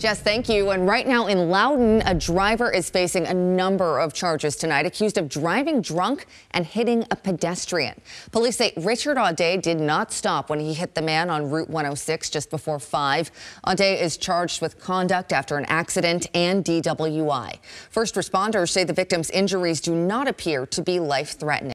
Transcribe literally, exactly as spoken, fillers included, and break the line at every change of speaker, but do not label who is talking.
Jess, thank you. And right now in Loudon, a driver is facing a number of charges tonight, accused of driving drunk and hitting a pedestrian. Police say Richard Audet did not stop when he hit the man on Route one oh six just before five. Audet is charged with conduct after an accident and D W I. First responders say the victim's injuries do not appear to be life-threatening.